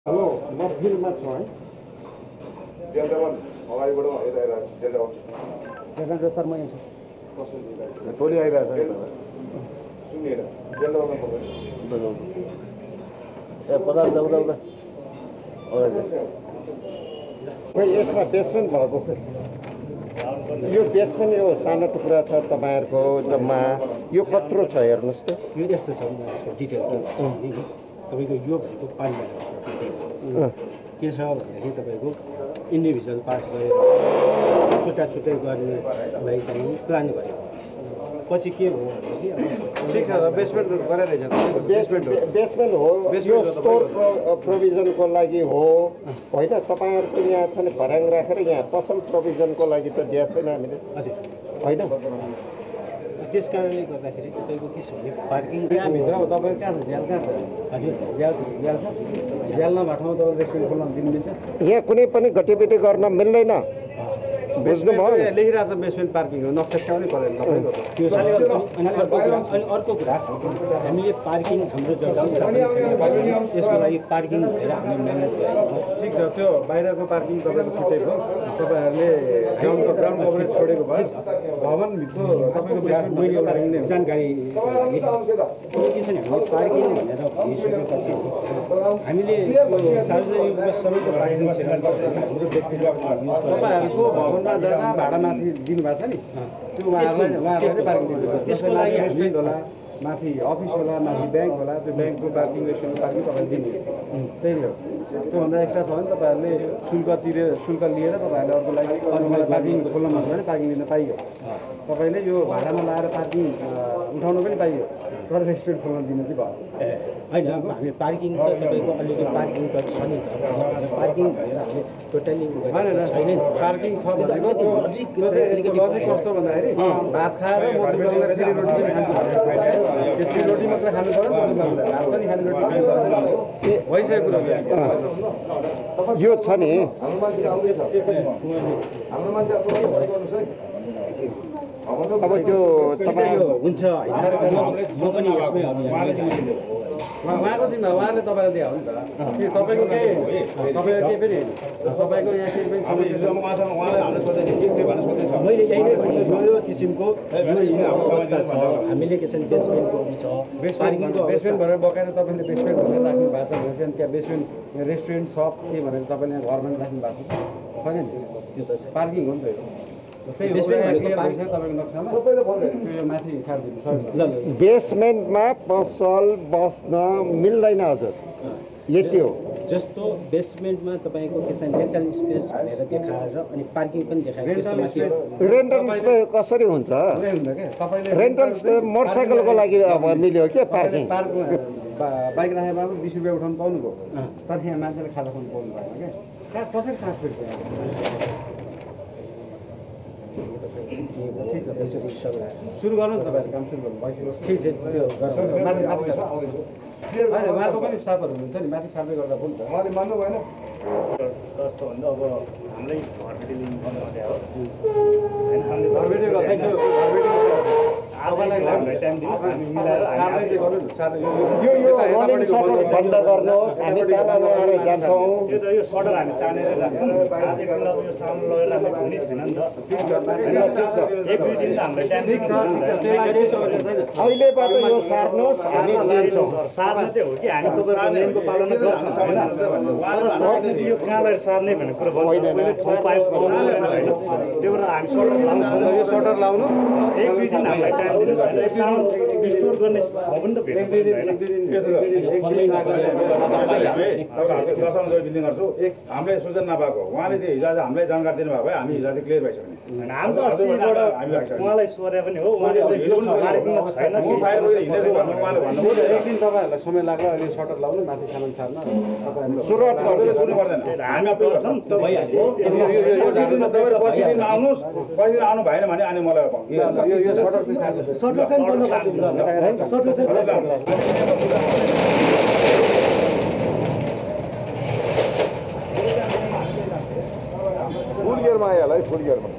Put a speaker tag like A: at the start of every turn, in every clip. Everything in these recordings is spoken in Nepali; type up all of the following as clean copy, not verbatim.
A: हेलो म फिल्डमा छु है
B: जेलवन अगाडिबाट हेरेर जेलवन
A: देखेन्द्र सर म यहाँ छु
C: टोली आइरहेछ
B: सुन्नेन जेलवन
C: ए पदार्थ जाउँदा
A: खोइ यसमा बेसमेन्ट भएको यो बेसमेन्ट यो सानो टुक्रा छ तपाईँहरूको जम्मा यो कत्रो छ हेर्नुहोस् त
D: यो यस्तो छ यसको डिटेल तपाईँको यो भनेको पारिवारिक के छ भन्दाखेरि तपाईँको इन्डिभिजुअल पास गरेर छुट्टा छुट्टै गर्नेलाई चाहिँ प्लान गरेको पछि के हो भनेदेखि
C: ठिक छ बेसमेन्ट गराइरहेछ
A: बेसमेन्ट हो यो स्टोर प्रोभिजनको लागि हो होइन तपाईँहरूको यहाँ छ नि भर्याङ राखेर यहाँ पसल प्रोभिजनको लागि त दिएको छैन हामीले
D: हजुर
A: होइन
D: त्यस कारणले गर्दाखेरि तपाईँको के छ भने पार्किङ
C: यहाँभित्र हो तपाईँ कहाँ छ झ्याल कहाँ छ
D: हजुर
C: झ्याल छ झ्याल नभएको ठाउँमा तपाईँ रेस्टुरेन्ट खोल्न दिन दिन्छ
A: यहाँ कुनै पनि गतिविधि गर्न मिल्दैन बुझ्नुभयो
C: लेखिरहेको छ बेसमेन्ट पार्किङ हो नक्सा पनि परेन तपाईँको
D: त्यो अनि अर्को कुरा हामीले पार्किङ हाम्रो जग्गा यसको लागि पार्किङ भनेर हामीले म्यानेज गरेको छौँ
C: ठिक छ त्यो बाहिरको पार्किङ तपाईँको छुट्टै भयो तपाईँहरूले ग्राउन्ड कभरेज छोडेको भयो भवनभित्र तपाईँको बेसमेन्ट
D: मैले एउटा जानकारी के छ भने हामीले पार्किङ भनेर भनिसकेपछि हामीले सार्वजनिक सबैको पार्किङ क्षेत्र हाम्रो व्यक्तिगत
C: तपाईँहरूको भवनमा जहाँ भाडा माथि दिनुभएको छ नि त्यो उहाँहरूलाई पार्किङ दिनु त्यसको लागि रेस्टुरेन्ट होला माथि अफिस होला माथि ब्याङ्क होला त्यो ब्याङ्कको पार्किङ रेस्टुरेन्टको पार्किङ तपाईँले दिनु त्यही हो त्योभन्दा एक्स्ट्रा छ भने तपाईँहरूले शुल्क लिएर तपाईँहरूले अर्को लागि पार्किङ खोल्न मन भने पार्किङ दिन पाइयो तपाईँले यो भाडामा लाएर पार्किङ उठाउनु पनि पाइयो तर रेस्टुरेन्ट खोल्न दिनु चाहिँ भयो
D: होइन हामी पार्किङ त तपाईँको अलिकति पार्किङ त छ नि त पार्किङ भनेर हामीले टोटल्ली छैन नि
C: पार्किङ छ भनेको त्यो लजिक कस्तो भन्दाखेरि भात खाएर म दुलाउँदा खिरी रोटी पनि खान्छु त्यसरी रोटी मात्र खानु पऱ्यो म दुलाउँदा भात पनि खाने रोटी भइसकेको कुरा
A: यो छ नि अब त्यो
D: तपाईँ यो हुन्छ होइन म पनि यसमै
C: उहाँको जिम्मा उहाँले तपाईँलाई दिएको हो नि त तपाईँको केही तपाईँको केही पनि तपाईँको यहाँ केही पनि
D: मैले यही नै भने यो किसिमको अवस्था छ हामीले के छ बेसमेन्टको छ
C: बेसमेन्ट भनेर बकाएर तपाईँले बेसमेन्ट भनेर राख्नु भएको छ भनेपछि त्यहाँ बेसमेन्ट रेस्टुरेन्ट सप के भनेर तपाईँले यहाँ घरमा राख्नु भएको छ छैन नि
D: त्यो त छ
C: पार्किङ हो नि त
A: बेसमेन्टमा पसल बस्न मिल्दैन हजुर यति हो
D: जस्तो बेसमेन्टमा तपाईँको के छ रेन्टल स्पेस भनेर देखाएर अनि पार्किङ पनि देखाएर
A: रेन्टल स्पेस कसरी हुन्छ रेन्टल स्पेस मोटरसाइकलको लागि अब मिल्यो के पार्किङ
C: बाइक राखेमा पनि 20 रुपियाँ उठाउनु पाउनुभयो तर यहाँ मान्छेले खाजा खुवाउनु पाउनु भएन क्या कसरी सास फेर्छ सुरु गर्नु नि तपाईँहरू काम सुरु गर्नु
D: ठिक छ त्यो
C: उहाँको पनि स्टाफहरू हुनुहुन्छ नि माथि सार्दै गर्दा पनि त उहाँले मान्नु भएन
E: कस्तो भन्दा अब हाम्रै घरबेटी लिनु पर्ने हो हामीलाई टाइम दिनुहोस् हामी मिलाएर
A: बन्द गर्नुहोस् हामी ताला लगाएर जान्छौँ
E: त्यो त यो सटर हामी तानेर राख्छौँ आज एकपल्ट अब यो सामान लगेर हामी हुने छैन नि त एक दुई दिन त हामीलाई टाइम
A: अहिलेबाट यो सार्नुहोस् हामी दिन्छौँ
E: सार्ने चाहिँ हो कि हामी तपाईँको नियमको पालना गर्छौँ होइन तर सर्ने चाहिँ यो कहाँलाई सार्ने भन्ने कुरो भयो त्यो भएर हामी सटर लाउँछौँ
C: यो सटर लाउनु
E: एक दुई दिन हामीलाई टाइम दिनुहोस् होइन सामान स्टोर गर्ने ठाउँ पनि त भेट्नु
F: बिल्डिङ गर्छु हामीले सूचना नपाएको उहाँले त्यो हिजो आज हामीलाई जानकारी दिनुभएको भए हामी हिजो आज क्लियर भइसक्यो
E: हामी त अस्तिबाट उहाँलाई सोधे पनि हो उहाँले
F: एक दिन
C: तपाईँहरूलाई समय लाग्ला अहिले सटर लाउनु माथि सामान सार्न तपाईँहरू
A: सुरुवात
F: सुन्नु पर्दैन
E: हामी गर्छौँ त भइहाल्यो
F: तपाईँ पर्सिदिन आउनुहोस् पर्सिदिन आउनु भएन भने अनि मलाई
D: सटर चाहिँ बन्द सटर चाहिँ
B: फुल गियरमा आइहाल्यो है फुल गियरमा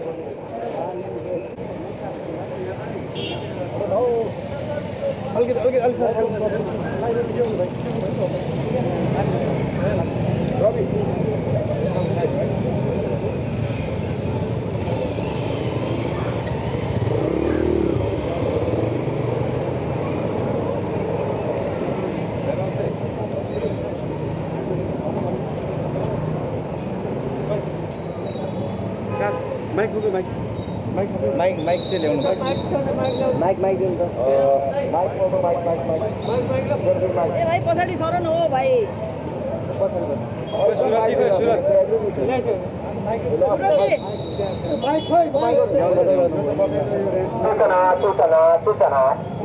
C: अलिकति माइक चाहिँ ल्याउनु माइक दिनु त
G: ए भाइ पछाडि सर न हो भाइ
A: सूचना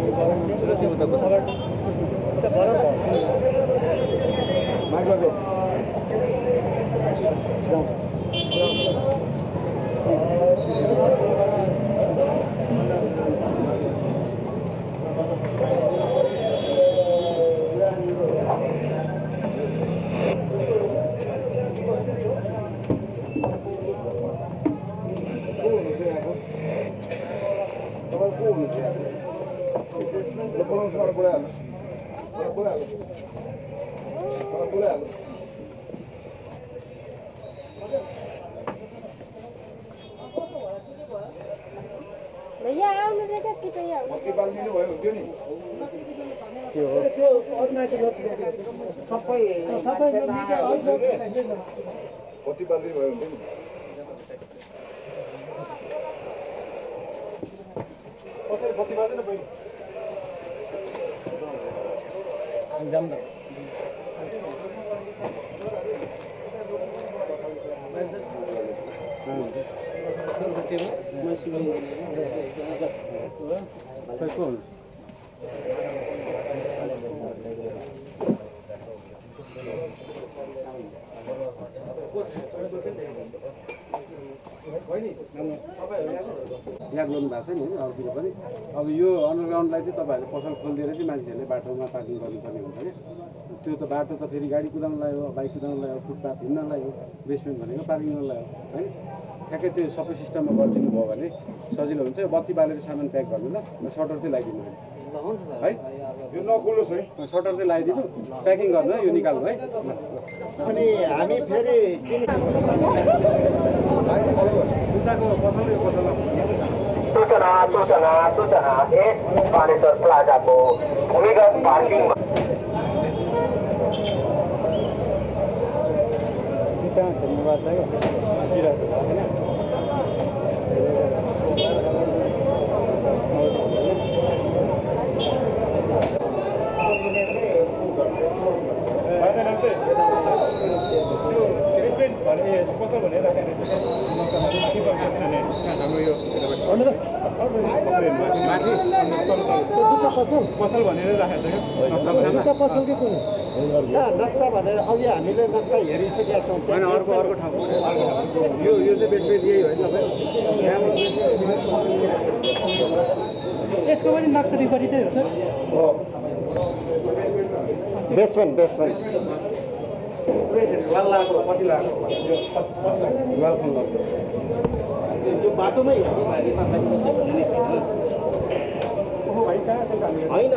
H: भैया आउनु रहेछ कृपया
B: मक्की बाल्दिनु भयो हुन्थ्यो नि कति बाल्दिनु भयो हुन्थ्यो नि
C: याद गर्नु भएको छ नि होइन अरूतिर पनि अब यो अन्डरग्राउन्डलाई चाहिँ तपाईँहरूले पसल खोलिदिएर चाहिँ मान्छेहरूले बाटोमा पार्किङ गर्नुपर्ने हुन्छ क्या त्यो त बाटो त फेरि गाडी कुदाउनलाई हो बाइक कुदाउनलाई हो फुटपाथ हिँड्नलाई हो बेसमेन्ट भनेको पार्किङलाई हो होइन ठ्याक्कै त्यो सबै सिस्टममा गरिदिनु भयो भने सजिलो हुन्छ बत्ती बालेर सामान प्याक गर्नु ल सटर चाहिँ लगाइदिनु है
B: यो नखुलोस् है
C: सटर चाहिँ लगाइदिनु प्याकिङ गर्नु है यो निकाल्नु है
A: अनि हामी फेरि सूचना यस बानेश्वर प्लाजाको भूमिगत पार्किङ
E: पसल भनेर राखेको छ
A: नक्सा भनेर अघि हामीले नक्सा हेरिसकेका छौँ
C: होइन अर्को ठाउँ यो चाहिँ बेसमेन्ट यही होइन
G: यसको पनि नक्सा विपरीतै हो सर
A: बेसमेन्ट
G: यो बाटोमै होइन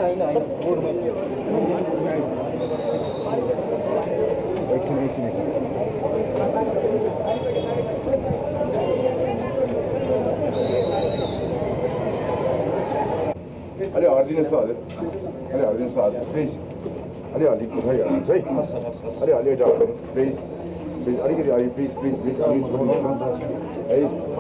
B: अलि हरिदिनुहोस् त हजुर अलि हरिदिनुहोस् त हजुर प्लिज अलि हल्दी खै हुन्छ है अलि एउटा हरिदिनुहोस् प्लिज अलिकति अलि प्लिज अलि छोड्नुहोस् है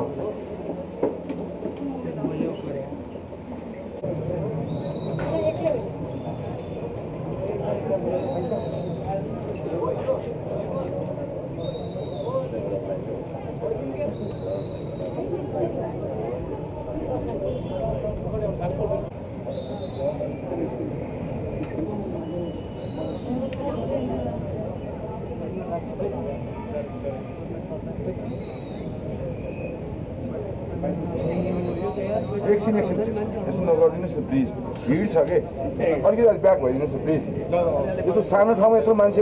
B: एकछिन यसो नगरिदिनुहोस् न प्लिज भिड छ कि अलिकति ब्याक भइदिनुहोस् न प्लिज यो त सानो ठाउँमा यत्रो मान्छे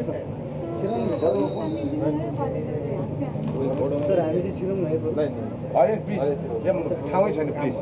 C: हामी चाहिँ छिरौँ न
B: होइन प्लिज यहाँ ठाउँै छैन प्लिज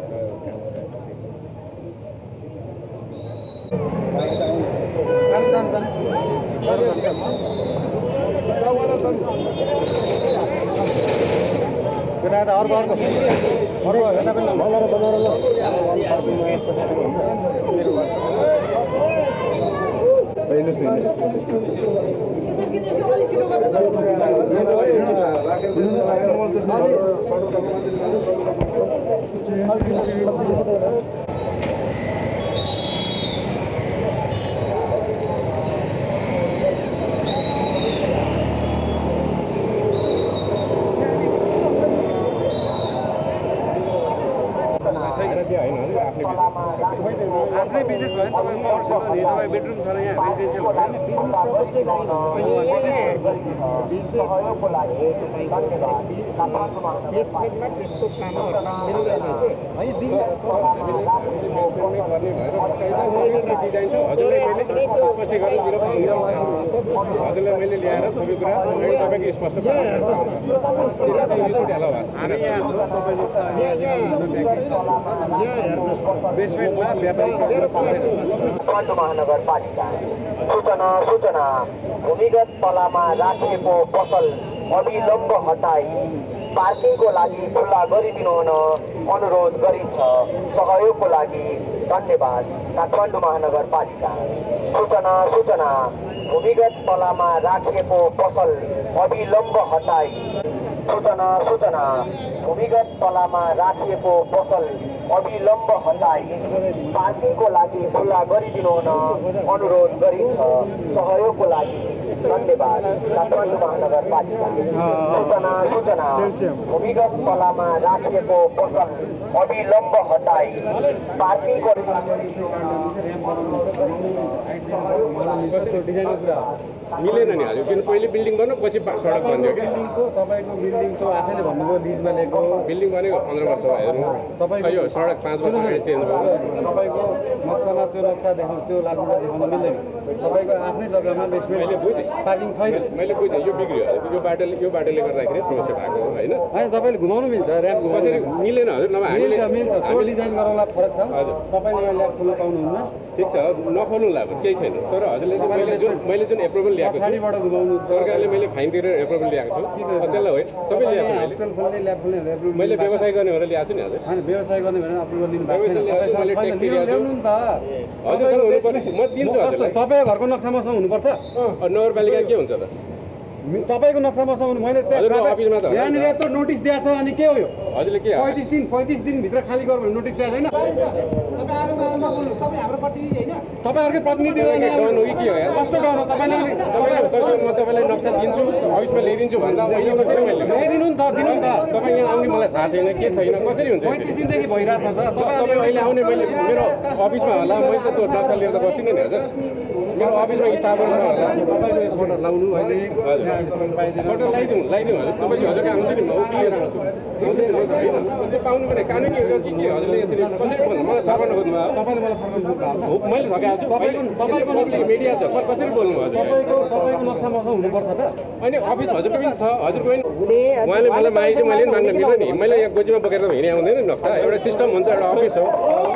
C: आफ्नै बिजनेस भयो तपाईँ कमर्सियल नि तपाईँ बेडरुम छ यहाँ रेजिडेन्सियल
A: बेसमेन्टमा त्यस्तो कामहरू
C: हजुरलाई मैले ल्याएर सबै कुरा तपाईँको स्पष्ट हामी यहाँ छौँ तपाईँको बेसमेन्टमा व्यापारी
I: काठमाडौँ महानगरपालिका सूचना भूमिगत तलामा राखिएको पसल अविलम्ब हटाई पार्किङको लागि खुल्ला गरिदिनु हुन अनुरोध गरिन्छ। सहयोगको लागि धन्यवाद। काठमाडौँ महानगरपालिका सूचना भूमिगत तलामा राखिएको पसल अविलम्ब हटाई सूचना भूमिगत तलामा राखिएको पसल अविलम्ब हटाई पार्किङको लागि खुल्ला गरिदिनु हुन अनुरोध गरिन्छ। सहयोगको लागि धन्यवाद। काठमाडौँ महानगरपालिका सूचना भूमिगत तलामा राखिएको पसल अविलम्ब हटाई पार्किङको
C: मिलेन नि हजुर किन पहिले बिल्डिङ गर्नु पछि सडक बनियो क्या
D: बिल्डिङको तपाईँको बिल्डिङको आफैले भन्नुभयो लिजमा लिएको
C: बिल्डिङ बनेको 15 वर्ष भयो हेर्नु यो सडक 5 वर्ष अगाडि चेन्ज भयो
D: तपाईँको नक्सामा त्यो नक्सा देखाउनु त्यो लाग्नु देखाउनु मिल्दैन तपाईँको आफ्नै जग्गामा बेसमेन्ट
C: मैले बुझेँ
D: पार्किङ छैन
C: मैले बुझेँ यो बिग्रियो यो बाटोले गर्दाखेरि समस्या भएको हो होइन
D: होइन तपाईँले घुमाउनु मिल्छ ऱ्याम्प
C: कसरी मिलेन हजुर नभए हामीले
D: मिल्छ त्यो डिजाइन गराउला फरक छ
C: हजुर
D: तपाईँले यहाँ ल्याब खोल्न पाउनुहुन्न
C: ठिक छ नखोल्नु लाग्यो केही छैन तर हजुरले मैले जुन एप्रुभल ल्याएको छु
D: पछाडिबाट घुमाउनु
C: सरकारले मैले फाइन तिरेर एप्रुभल ल्याएको छु त्यसलाई होइन सबै ल्याएको छु
D: हस्पिटल खोल्ने ल्याब खोल्ने
C: मैले व्यवसाय गर्ने भनेर ल्याएको छु नि हजुर
D: होइन व्यवसाय गर्ने भनेर अप्रुभल दिनु भएको
C: मैले ट्याक्स तिरेको छु
D: ल्याउनु नि त
C: हजुरसँग हुनुपर्ने म दिन्छु हजुरलाई
D: तपाईँको घरको नक्सा मसँग हुनुपर्छ
C: नगरपालिका के हुन्छ त
D: तपाईँको नक्सा मसँग हुनु मैले
C: हजुरको अफिसमा त
D: यहाँनिर यत्रो नोटिस दिएको छ अनि के हो यो
C: हजुरले के
D: 35 दिनभित्र खाली गर्नु भने नोटिस दिएको छैन तपाईँहरूकै प्रतिनिधि
C: डन हो कि के हो यार
D: कस्तो डर हो तपाईँले
C: म तपाईँलाई नक्सा दिन्छु अफिसमा ल्याइदिन्छु भन्दा अहिले कसरी मैले
D: ल्याइदिनु नि त दिनु नि त
C: तपाईँ यहाँ आउने मलाई थाहा छैन के छैन कसरी हुन्छ
D: 35 दिनदेखि भइरहेछ त
C: तपाईँ अहिले आउने मैले मेरो अफिसमा होला मैले त त्यो नक्सा लिएर त बस्दिनँ नि हजुर मेरो अफिसमा स्टाफहरू छ होला
D: तपाईँको फोटो लाउनु अहिले
C: फोटो लगाइदिउँ हजुर तपाईँ हजुर आउँछ नि म लिएर आउँछु त्यो पाउनु पर्ने कानुनी हो कि के हजुरले यसरी कसरी बोल्नु मलाई सघाउन खोज्नु भयो
D: तपाईँले मलाई फर्काउनु
C: हो मैले सघाएको छु तपाईँको मिडिया छ कसरी बोल्नु हजुर
D: तपाईँको नक्सा मसँग हुनुपर्छ त
C: अनि अफिस हजुरको पनि छ हजुरको पनि उहाँले मलाई मागेपछि मैले पनि माग्न मिल्दैन नि मैले यहाँ गोजीमा बोकेर त हिँडे आउँदैन नि नक्सा एउटा सिस्टम हुन्छ एउटा अफिस हो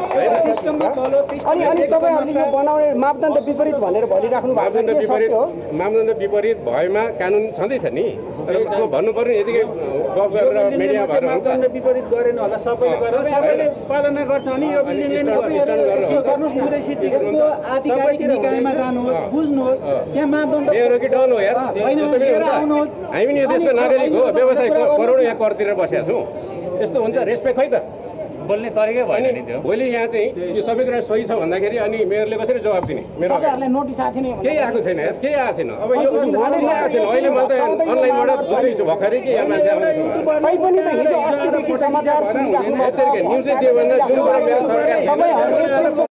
G: अनि तपाईँहरूले यो बनाउने मापदण्ड विपरीत भनेर भनिराख्नु
C: मापदण्ड विपरीत भएमा कानुन छँदैछ नि तर त्यो भन्नु पर्यो नि यतिकै गफ गरेर मिडिया भएर हुन्छ
G: विपरीत गरेन होला सबैले गरेर सबैले पालना गर्छ अनि यो यसको आधिकारिक निकायमा जानुहोस् बुझ्नुहोस् त्यहाँ मापदण्ड
C: मेरो कि डन हो यार
G: छैन आउनुहोस्
C: हामी नि यो देशको नागरिक हो व्यवसाय करोडौँ यहाँ कर तिरेर बसेका छौँ यस्तो हुन्छ रेस्पेक्ट खै त
E: बोल्ने तरिकै भएन नि त्यो
C: भोलि यहाँ चाहिँ यो सबै कुरा सही छ भन्दाखेरि अनि मेयरले कसरी जवाब दिने मेरो
G: नोटिस आएको थिएन
C: केही आएको छैन यार केही आएको छैन अब यो आएको छैन अहिले मैले त अनलाइनबाट बुझ्दैछु भर्खरै कि यहाँ मान्छे
G: पनि त हिजो अस्तिदेखि समाचार सुनिराख्नु
C: न्युजले दियो भने जुन कुरा मेरो सरकार